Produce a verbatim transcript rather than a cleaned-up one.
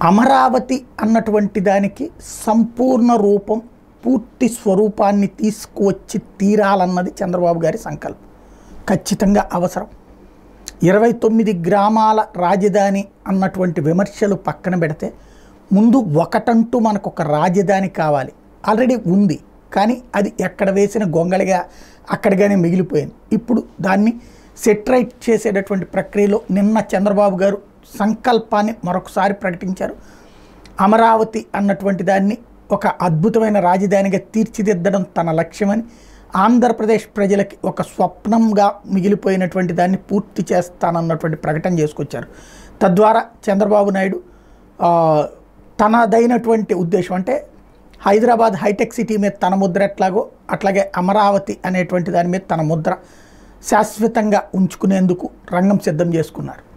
అమరావతి అన్నటువంటి దానికి సంపూర్ణ రూపం, పూర్తి స్వరూపాన్ని తీసుకువచ్చి తీరాలన్నది చంద్రబాబు గారి సంకల్పం. ఖచ్చితంగా అవసరం. ఇరవై తొమ్మిది గ్రామాల రాజధాని అన్నటువంటి విమర్శలు పక్కన పెడితే ముందు ఒకటంటూ మనకు ఒక రాజధాని కావాలి. ఆల్రెడీ ఉంది, కానీ అది ఎక్కడ వేసిన గొంగళిగా అక్కడిగానే మిగిలిపోయింది. ఇప్పుడు దాన్ని సెటరైట్ చేసేటటువంటి ప్రక్రియలో నిన్న చంద్రబాబు గారు సంకల్పాన్ని మరొకసారి ప్రకటించారు. అమరావతి అన్నటువంటి దాన్ని ఒక అద్భుతమైన రాజధానిగా తీర్చిదిద్దడం తన లక్ష్యమని, ఆంధ్రప్రదేశ్ ప్రజలకి ఒక స్వప్నంగా మిగిలిపోయినటువంటి దాన్ని పూర్తి చేస్తానన్నటువంటి ప్రకటన చేసుకొచ్చారు. తద్వారా చంద్రబాబు నాయుడు తనదైనటువంటి ఉద్దేశం, అంటే హైదరాబాద్ హైటెక్ సిటీ మీద తన ముద్ర ఎట్లాగో అట్లాగే అమరావతి అనేటువంటి దాని మీద తన ముద్ర శాశ్వతంగా ఉంచుకునేందుకు రంగం సిద్ధం చేసుకున్నారు.